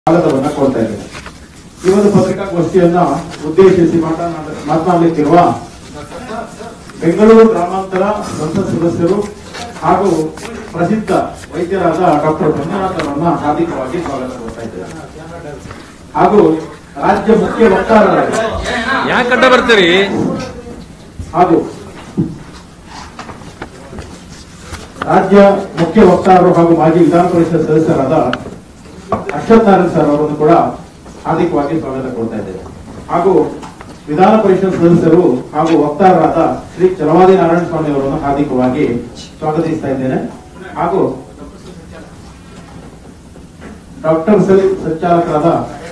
ಸ್ವಾಗತವನ್ನ ಕೊಡ್ತಾ ಇದ್ದೇನೆ. ಈ ಒಂದು ಪತ್ರಿಕಾಗೋಷ್ಠಿಯನ್ನ ಉದ್ದೇಶಿಸಿ ಮಾತನಾಡಲಿಕ್ಕಿರುವ ಬೆಂಗಳೂರು ಗ್ರಾಮಾಂತರ ಸಂಸತ್ ಸದಸ್ಯರು ಹಾಗೂ ಪ್ರಸಿದ್ಧ ವೈದ್ಯರಾದ ಡಾಕ್ಟರ್ ಮಂಜುನಾಥ್ ಅವರನ್ನ ಹಾರ್ದಿಕವಾಗಿ ಸ್ವಾಗತ ಕೊಡ್ತಾ ಇದ್ದೇನೆ. ಹಾಗೂ ರಾಜ್ಯ ಮುಖ್ಯ ವಕ್ತಾರರಾಗಿ ಯಾಕಂತ ಬರ್ತೀರಿ ಹಾಗೂ ರಾಜ್ಯ ಮುಖ್ಯ ವಕ್ತಾರರು ಹಾಗೂ ಮಾಜಿ ವಿಧಾನ ಪರಿಷತ್ ಸದಸ್ಯರಾದ ಅಶ್ವಥ್ ನಾರಾಯಣ್ ಸರ್ ಅವರನ್ನು ಕೂಡ ಹಾರ್ದಿಕವಾಗಿ ಸ್ವಾಗತ ಕೊಡ್ತಾ ಇದ್ದೇವೆ. ಹಾಗೂ ವಿಧಾನ ಪರಿಷತ್ ಸದಸ್ಯರು ಹಾಗೂ ವಕ್ತಾರರಾದ ಶ್ರೀ ಚಲವಾದಿ ನಾರಾಯಣ ಸ್ವಾಮಿ ಅವರನ್ನು ಹಾರ್ದಿಕವಾಗಿ ಸ್ವಾಗತಿಸ್ತಾ ಇದ್ದೇನೆ. ಹಾಗೂ ಡಾಕ್ಟರ್ ಸೆಲ್ ಸಂಚಾಲಕರಾದ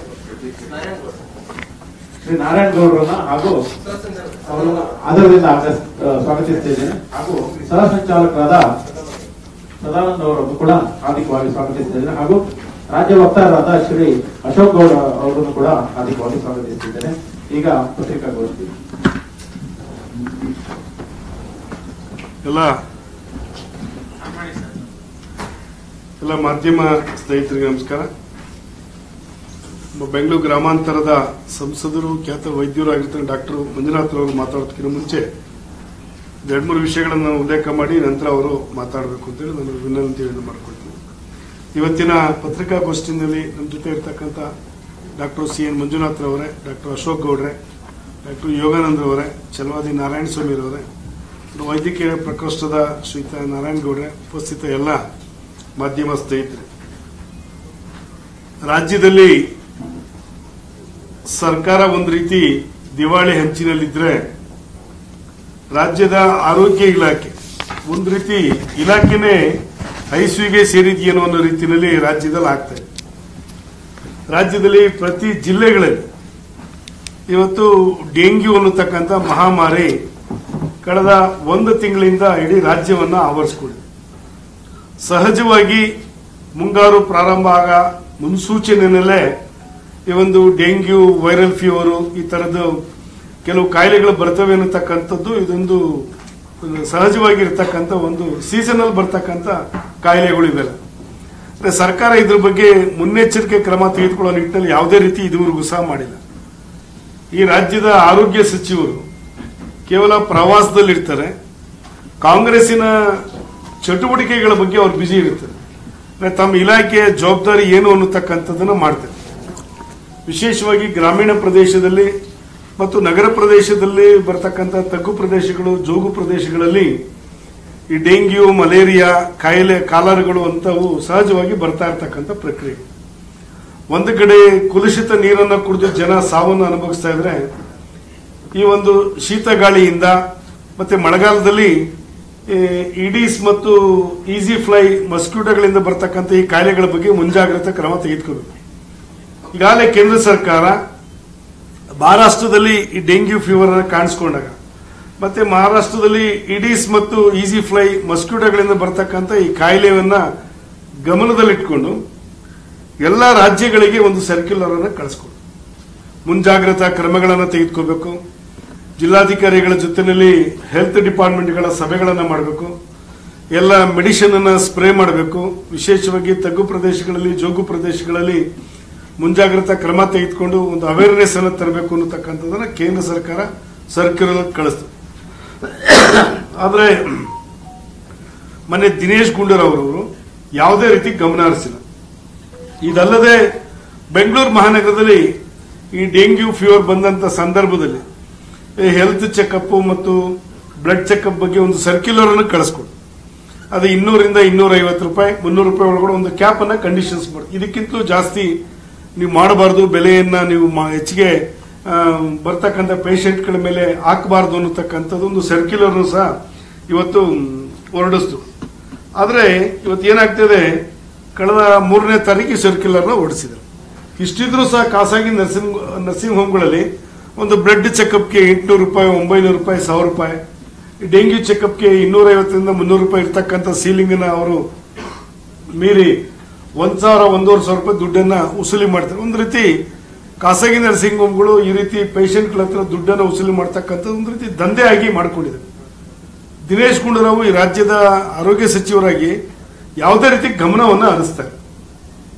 ಶ್ರೀ ನಾರಾಯಣ್ ಗೌಡರನ್ನ ಹಾಗೂ ಅವರನ್ನು ಆದರದಿಂದ ಸ್ವಾಗತಿಸ್ತಾ ಇದ್ದೇನೆ. ಹಾಗೂ ಸಹ ಸಂಚಾಲಕರಾದ ಸದಾನಂದ್ ಅವರನ್ನು ಕೂಡ ಹಾರ್ದಿಕವಾಗಿ ಸ್ವಾಗತಿಸ್ತಾ ಇದ್ದೇನೆ. ಹಾಗೂ ರಾಜ್ಯ ವಕ್ತಾರರಾದ ಶ್ರೀ ಅಶೋಕ್ ಗೌಡ ಅವರನ್ನು ಕೂಡ ಹಾರ್ದಿಕವಾಗಿ ಸ್ವಾಗತಿಸುತ್ತಿದ್ದೇನೆ. ಈಗ ಪತ್ರಿಕಾಗೋಷ್ಠಿ. ಎಲ್ಲ ಮಾಧ್ಯಮ ಸ್ನೇಹಿತರಿಗೆ ನಮಸ್ಕಾರ. ಬೆಂಗಳೂರು ಗ್ರಾಮಾಂತರದ ಸಂಸದರು ಖ್ಯಾತ ವೈದ್ಯರು ಆಗಿರ್ತಾರೆ ಡಾಕ್ಟರ್ ಮಂಜುನಾಥ್ ಅವರು ಮಾತಾಡೋದಕ್ಕಿಂತ ಮುಂಚೆ 2-3 ವಿಷಯಗಳನ್ನು ಉಲ್ಲೇಖ ಮಾಡಿ ನಂತರ ಅವರು ಮಾತಾಡಬೇಕು ಅಂತೇಳಿ ನಾನು ವಿನಂತಿಯನ್ನು ಮಾಡಿಕೊಳ್ತೀನಿ. ಇವತ್ತಿನ ಪತ್ರಿಕಾಗೋಷ್ಠಿಯಲ್ಲಿ ನಮ್ಮ ಜೊತೆ ಇರತಕ್ಕಂಥ ಡಾಕ್ಟರ್ CN ಮಂಜುನಾಥ್ ಅವರೇ, ಡಾಕ್ಟರ್ ಅಶೋಕ್ ಗೌಡ್ರೆ, ಡಾಕ್ಟರ್ ಯೋಗಾನಂದ್ ಅವರೇ, ಚಲವಾದಿ ನಾರಾಯಣ ಸ್ವಾಮಿ ಅವರೇ, ವೈದ್ಯಕೀಯ ಪ್ರಕೋಷ್ಠದ ಶ್ರೀಯುತ ನಾರಾಯಣ ಗೌಡ್ರೆ, ಉಪಸ್ಥಿತ ಎಲ್ಲ ಮಾಧ್ಯಮ ಸ್ನೇಹಿತರೆ, ರಾಜ್ಯದಲ್ಲಿ ಸರ್ಕಾರ ಒಂದು ರೀತಿ ದಿವಾಳಿ ಹಂಚಿನಲ್ಲಿದ್ರೆ ರಾಜ್ಯದ ಆರೋಗ್ಯ ಇಲಾಖೆ ಒಂದು ರೀತಿ ಇಲಾಖೆನೇ ಐಸಿಯುಗೆ ಸೇರಿದೆಯೇನೋ ಅನ್ನೋ ರೀತಿಯಲ್ಲಿ ರಾಜ್ಯದಲ್ಲಿ ಆಗ್ತಾ ಇದೆ. ರಾಜ್ಯದಲ್ಲಿ ಪ್ರತಿ ಜಿಲ್ಲೆಗಳಲ್ಲಿ ಇವತ್ತು ಡೆಂಗ್ಯೂ ಅನ್ನತಕ್ಕಂಥ ಮಹಾಮಾರಿ ಕಳೆದ 1 ತಿಂಗಳಿಂದ ಇಡೀ ರಾಜ್ಯವನ್ನ ಆವರಿಸಿಕೊಂಡಿದೆ. ಸಹಜವಾಗಿ ಮುಂಗಾರು ಪ್ರಾರಂಭ ಆಗ ಮುನ್ಸೂಚನೆಯಲ್ಲೇ ಈ ಒಂದು ಡೆಂಗ್ಯೂ, ವೈರಲ್ ಫೀವರು, ಈ ತರದ್ದು ಕೆಲವು ಕಾಯಿಲೆಗಳು ಬರ್ತವೆ ಅನ್ನತಕ್ಕಂಥದ್ದು ಇದೊಂದು ಸಹಜವಾಗಿರ್ತಕ್ಕಂಥ ಒಂದು ಸೀಸನಲ್ ಬರ್ತಕ್ಕಂಥ ಕಾಯಿಲೆಗಳು ಇವೆಲ್ಲ. ಸರ್ಕಾರ ಇದ್ರ ಬಗ್ಗೆ ಮುನ್ನೆಚ್ಚರಿಕೆ ಕ್ರಮ ತೆಗೆದುಕೊಳ್ಳೋ ನಿಟ್ಟಿನಲ್ಲಿ ಯಾವುದೇ ರೀತಿ ಇದುವರೆಗೂ ಸಹ ಮಾಡಿಲ್ಲ. ಈ ರಾಜ್ಯದ ಆರೋಗ್ಯ ಸಚಿವರು ಕೇವಲ ಪ್ರವಾಸದಲ್ಲಿರ್ತಾರೆ. ಕಾಂಗ್ರೆಸ್ಸಿನ ಚಟುವಟಿಕೆಗಳ ಬಗ್ಗೆ ಅವ್ರು ಬ್ಯುಸಿ ಇರ್ತಾರೆ. ತಮ್ಮ ಇಲಾಖೆಯ ಜವಾಬ್ದಾರಿ ಏನು ಅನ್ನತಕ್ಕಂಥದ್ದನ್ನು ಮಾಡ್ತಾರೆ. ವಿಶೇಷವಾಗಿ ಗ್ರಾಮೀಣ ಪ್ರದೇಶದಲ್ಲಿ ಮತ್ತು ನಗರ ಪ್ರದೇಶದಲ್ಲಿ ಬರತಕ್ಕಂಥ ತಗ್ಗು ಪ್ರದೇಶಗಳು, ಜೋಗು ಪ್ರದೇಶಗಳಲ್ಲಿ ಈ ಡೆಂಗ್ಯೂ, ಮಲೇರಿಯಾ ಕಾಯಿಲೆ, ಕಾಲರ್ಗಳು ಅಂತವು ಸಹಜವಾಗಿ ಬರ್ತಾ ಇರತಕ್ಕಂಥ ಪ್ರಕ್ರಿಯೆ. ಒಂದು ಕಡೆ ಕುಲುಷಿತ ನೀರನ್ನು ಕುಡಿದು ಜನ ಸಾವನ್ನು ಅನುಭವಿಸ್ತಾ ಇದ್ರೆ, ಈ ಒಂದು ಶೀತ ಗಾಳಿಯಿಂದ ಮತ್ತೆ ಮಳೆಗಾಲದಲ್ಲಿ ಇಡೀಸ್ ಮತ್ತು ಈಸಿ ಫ್ಲೈ ಮಸ್ಕ್ಯೂಟೋಗಳಿಂದ ಬರ್ತಕ್ಕಂಥ ಈ ಕಾಯಿಲೆಗಳ ಬಗ್ಗೆ ಮುಂಜಾಗ್ರತಾ ಕ್ರಮ ತೆಗೆದುಕೋಬೇಕು. ಈಗಾಗಲೇ ಕೇಂದ್ರ ಸರ್ಕಾರ ಮಹಾರಾಷ್ಟ್ರದಲ್ಲಿ ಈ ಡೆಂಗ್ಯೂ ಫೀವರ್ ಕಾಣಿಸಿಕೊಂಡಾಗ ಮತ್ತೆ ಮಹಾರಾಷ್ಟ್ರದಲ್ಲಿ ಇಡೀಸ್ ಮತ್ತು ಈಸಿ ಫ್ಲೈ ಮಸ್ಕ್ಯೂಟೋಗಳಿಂದ ಬರ್ತಕ್ಕಂಥ ಈ ಕಾಯಿಲೆಯನ್ನ ಗಮನದಲ್ಲಿಟ್ಕೊಂಡು ಎಲ್ಲ ರಾಜ್ಯಗಳಿಗೆ ಒಂದು ಸರ್ಕ್ಯುಲರ್ ಅನ್ನು ಕಳಿಸ್ಕೊಂಡು ಮುಂಜಾಗ್ರತಾ ಕ್ರಮಗಳನ್ನು ತೆಗೆದುಕೋಬೇಕು. ಜಿಲ್ಲಾಧಿಕಾರಿಗಳ ಜೊತೆಯಲ್ಲಿ ಹೆಲ್ತ್ ಡಿಪಾರ್ಟ್ಮೆಂಟ್ಗಳ ಸಭೆಗಳನ್ನು ಮಾಡಬೇಕು. ಎಲ್ಲ ಮೆಡಿಸಿನ್ ಅನ್ನ ಸ್ಪ್ರೇ ಮಾಡಬೇಕು. ವಿಶೇಷವಾಗಿ ತಗ್ಗು ಪ್ರದೇಶಗಳಲ್ಲಿ, ಜೋಗು ಪ್ರದೇಶಗಳಲ್ಲಿ ಮುಂಜಾಗ್ರತಾ ಕ್ರಮ ತೆಗೆದುಕೊಂಡು ಒಂದು ಅವೇರ್ನೆಸ್ ಅನ್ನು ತರಬೇಕು ಅನ್ನತಕ್ಕಂಥದ್ದನ್ನ ಕೇಂದ್ರ ಸರ್ಕಾರ ಸರ್ಕ್ಯುಲರ್ ಕಳಿಸ್ತದೆ. ಆದರೆ ಮೊನ್ನೆ ದಿನೇಶ್ ಗುಂಡೂರಾವ್ ಅವರು ಯಾವುದೇ ರೀತಿ ಗಮನ ಹರಿಸಿಲ್ಲ. ಇದಲ್ಲದೆ ಬೆಂಗಳೂರು ಮಹಾನಗರದಲ್ಲಿ ಈ ಡೆಂಗ್ಯೂ ಫೀವರ್ ಬಂದಂತ ಸಂದರ್ಭದಲ್ಲಿ ಹೆಲ್ತ್ ಚೆಕಪ್ ಮತ್ತು ಬ್ಲಡ್ ಚೆಕಪ್ ಬಗ್ಗೆ ಒಂದು ಸರ್ಕ್ಯುಲರ್ ಅನ್ನು ಕಳಿಸ್ಕೊಡು. ಅದು 200 ರಿಂದ 250 ರೂಪಾಯಿ, 300 ರೂಪಾಯಿ ಒಳಗಡೆ ಒಂದು ಕ್ಯಾಪ್ ಅನ್ನ ಕಂಡೀಷನ್ಸ್ ಮಾಡಿ, ಇದಕ್ಕಿಂತಲೂ ಜಾಸ್ತಿ ನೀವು ಮಾಡಬಾರ್ದು, ಬೆಲೆಯನ್ನ ನೀವು ಹೆಚ್ಚಿಗೆ ಬರ್ತಕ್ಕಂಥ ಪೇಷಂಟ್ಗಳ ಮೇಲೆ ಹಾಕಬಾರ್ದು ಅನ್ನತಕ್ಕಂಥದ್ದು ಒಂದು ಸರ್ಕ್ಯುಲರ್ ಸಹ ಇವತ್ತು ಹೊರಡಿಸ್ತು. ಆದರೆ ಇವತ್ತು ಏನಾಗ್ತದೆ, ಕಳೆದ 3ನೇ ತಾರೀಕು ಸರ್ಕ್ಯುಲರ್ನ ಹೊರಡಿಸಿದರು. ಇಷ್ಟಿದ್ರೂ ಸಹ ಖಾಸಗಿ ನರ್ಸಿಂಗ್ ಹೋಮ್ಗಳಲ್ಲಿ ಒಂದು ಬ್ಲಡ್ ಚೆಕಪ್ಗೆ 800 ರೂಪಾಯಿ, 900 ರೂಪಾಯಿ, 1000 ರೂಪಾಯಿ, ಡೆಂಗ್ಯೂ ಚೆಕಪ್ಗೆ 250 ರಿಂದ 300 ರೂಪಾಯಿ ಇರ್ತಕ್ಕಂಥ ಸೀಲಿಂಗ್ ಅನ್ನ ಅವರು ಮೀರಿ 1,000-1,500 ರೂಪಾಯಿ ದುಡ್ಡನ್ನ ವಸೂಲಿ ಮಾಡ್ತಾರೆ. ಒಂದು ರೀತಿ ಖಾಸಗಿ ನರ್ಸಿಂಗ್ ಹೋಮ್ಗಳು ಈ ರೀತಿ ಪೇಷಂಟ್ಗಳ ಹತ್ರ ದುಡ್ಡನ್ನು ವಸೂಲಿ ಮಾಡ್ತಕ್ಕಂಥದ್ದು ಒಂದು ರೀತಿ ದಂಧೆ ಆಗಿ ಮಾಡಿಕೊಂಡಿದೆ. ದಿನೇಶ್ ಗುಂಡೂರಾವ್ ಈ ರಾಜ್ಯದ ಆರೋಗ್ಯ ಸಚಿವರಾಗಿ ಯಾವುದೇ ರೀತಿ ಗಮನವನ್ನು ಹರಿಸ್ತಾರೆ.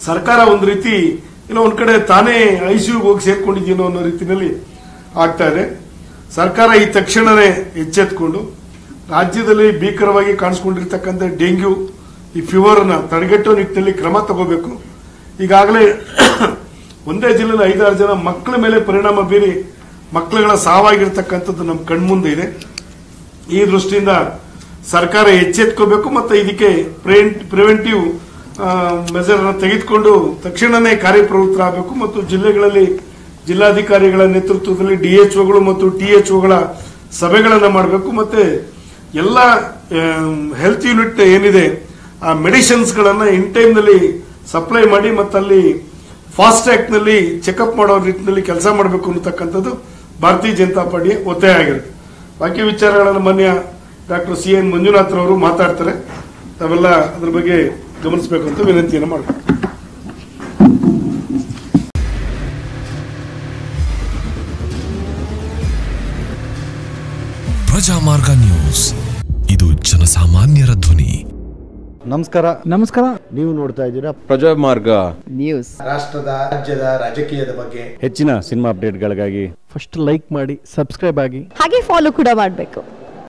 ಸರ್ಕಾರ ಒಂದು ರೀತಿ ಇಲ್ಲ ಒಂದ್ ಕಡೆ ತಾನೇ ಐಸಿಯುಗೆ ಹೋಗಿ ಸೇರ್ಕೊಂಡಿದ್ದೀನೋ ಅನ್ನೋ ರೀತಿಯಲ್ಲಿ ಆಗ್ತಾ ಇದೆ. ಸರ್ಕಾರ ಈ ತಕ್ಷಣವೇ ಎಚ್ಚೆತ್ತುಕೊಂಡು ರಾಜ್ಯದಲ್ಲಿ ಭೀಕರವಾಗಿ ಕಾಣಿಸಿಕೊಂಡಿರ್ತಕ್ಕಂಥ ಡೆಂಗ್ಯೂ ಈ ಫೀವರ್ನ ತಡೆಗಟ್ಟುವ ನಿಟ್ಟಿನಲ್ಲಿ ಕ್ರಮ ತಗೋಬೇಕು. ಈಗಾಗಲೇ ಒಂದೇ ಜಿಲ್ಲೆಯಲ್ಲಿ 5-6 ಜನ ಮಕ್ಕಳ ಮೇಲೆ ಪರಿಣಾಮ ಬೀರಿ ಮಕ್ಕಳುಗಳ ಸಾವಾಗಿರ್ತಕ್ಕಂಥದ್ದು ನಮ್ಮ ಕಣ್ಮುಂದೆ ಇದೆ. ಈ ದೃಷ್ಟಿಯಿಂದ ಸರ್ಕಾರ ಎಚ್ಚೆತ್ಕೋಬೇಕು ಮತ್ತು ಇದಕ್ಕೆ ಪ್ರಿವೆಂಟಿವ್ ಮೆಜರ್ ತೆಗೆದುಕೊಂಡು ತಕ್ಷಣವೇ ಕಾರ್ಯಪ್ರವೃತ್ತರಾಗಬೇಕು ಮತ್ತು ಜಿಲ್ಲೆಗಳಲ್ಲಿ ಜಿಲ್ಲಾಧಿಕಾರಿಗಳ ನೇತೃತ್ವದಲ್ಲಿ ಡಿಎಚ್ಒಗಳು ಮತ್ತು ಟಿಎಚ್ಒಗಳ ಸಭೆಗಳನ್ನು ಮಾಡಬೇಕು. ಮತ್ತೆ ಎಲ್ಲ ಹೆಲ್ತ್ ಯೂನಿಟ್ ಏನಿದೆ ಆ ಮೆಡಿಸಿನ್ಸ್ಗಳನ್ನು ಇನ್ ಟೈಮ್ನಲ್ಲಿ ಸಪ್ಲೈ ಮಾಡಿ ಮತ್ತು ಅಲ್ಲಿ ಫಾಸ್ಟ್ ಟ್ರ್ಯಾಕ್ ನಲ್ಲಿ ಚೆಕಪ್ ಮಾಡೋ ನಿಟ್ಟಿನಲ್ಲಿ ಕೆಲಸ ಮಾಡಬೇಕು ಅನ್ನತಕ್ಕಂಥದ್ದು ಭಾರತೀಯ ಜನತಾ ಪಾರ್ಟಿಯ ಒತ್ತಾಯ ಆಗಿರುತ್ತೆ. ಬಾಕಿ ವಿಚಾರಗಳನ್ನು ಮಾನ್ಯ ಡಾಕ್ಟರ್ CN ಮಂಜುನಾಥ್ ರವರು ಮಾತಾಡ್ತಾರೆ. ತಾವೆಲ್ಲ ಅದ್ರ ಬಗ್ಗೆ ಗಮನಿಸಬೇಕು ಅಂತ ವಿನಂತಿಯನ್ನು ಮಾಡ್ತಾರೆ. ಪ್ರಜಾಮಾರ್ಗ ನ್ಯೂಸ್, ಇದು ಜನಸಾಮಾನ್ಯರ ಧ್ವನಿ. ನಮಸ್ಕಾರ. ನೀವು ನೋಡ್ತಾ ಇದ್ದೀರಾ ಪ್ರಜಾಮಾರ್ಗ ನ್ಯೂಸ್. ರಾಷ್ಟ್ರದ ರಾಜ್ಯದ ರಾಜಕೀಯದ ಬಗ್ಗೆ ಹೆಚ್ಚಿನ ಸಿನಿಮಾ ಅಪ್ಡೇಟ್ಗಳಿಗಾಗಿ ಫಸ್ಟ್ ಲೈಕ್ ಮಾಡಿ, ಸಬ್ಸ್ಕ್ರೈಬ್ ಆಗಿ, ಹಾಗೆ ಫಾಲೋ ಕೂಡ ಮಾಡಬೇಕು.